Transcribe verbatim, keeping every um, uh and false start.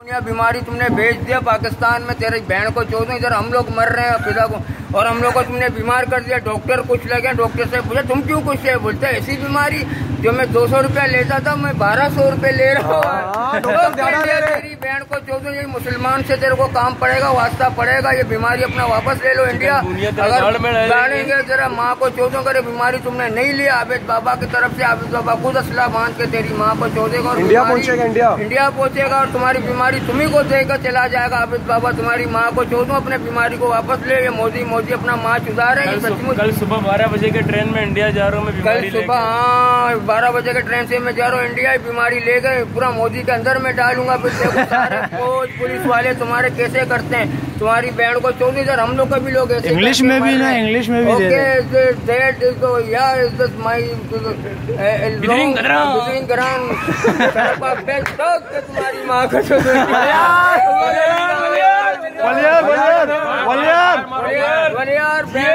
बीमारी तुमने भेज दिया पाकिस्तान में, तेरे बहन को चौदह, इधर हम लोग मर रहे हैं पिता को, और हम लोग को तुमने बीमार कर दिया। डॉक्टर कुछ लगे, डॉक्टर से पूछा तुम क्यों कुछ है, बोलते ऐसी बीमारी जो मैं दो सौ रुपया लेता था मैं बारह सौ रुपये ले रहा हूँ। तेरी बहन को चौदह, ये मुसलमान से तेरे को काम पड़ेगा, वास्ता पड़ेगा, ये बीमारी अपना वापस ले लो इंडिया। अगर गाड़ेंगे जरा माँ को चौदह करे, बीमारी तुमने नहीं लिया आबिद बाबा की तरफ से, आबिद बाबा खुद असला बांध के तेरी माँ को चौदह और इंडिया पहुँचेगा, इंडिया इंडिया पहुँचेगा और तुम्हारी बीमारी तुम्ही को देकर चला जाएगा। आबिद बाबा तुम्हारी माँ को चौदह अपने बीमारी को वापस ले, ये मोदी मोदी अपना माँ चुदा रहे हैं। कल सुबह बारह बजे के ट्रेन में इंडिया जा रहा हूँ मैं, कल सुबह हाँ बारह बजे के ट्रेन से मैं जा रहा हूँ इंडिया, बीमारी ले गए पूरा मोदी के अंदर में डालूंगा। फिर देखो सारे फौज पुलिस वाले तुम्हारे कैसे करते हैं, तुम्हारी बहन को चौदह हजार हम लोग कभी लोग ऐसे इंग्लिश में भी ना, इंग्लिश में भी तुम्हारी माँ को बलियार बलियार बलियार